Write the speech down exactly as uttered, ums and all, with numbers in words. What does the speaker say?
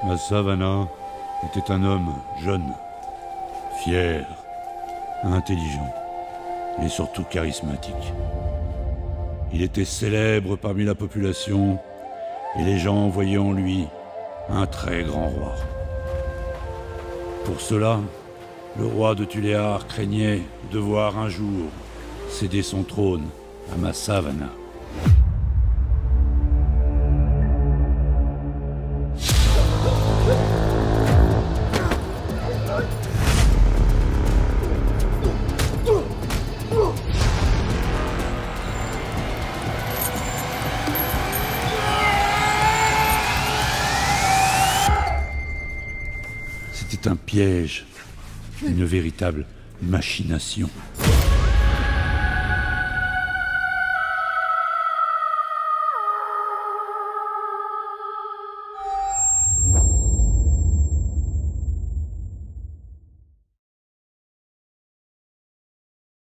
Massavana était un homme jeune, fier, intelligent et surtout charismatique. Il était célèbre parmi la population et les gens voyaient en lui un très grand roi. Pour cela, le roi de Tuléar craignait de voir un jour céder son trône à Massavana. C'était un piège, une véritable machination.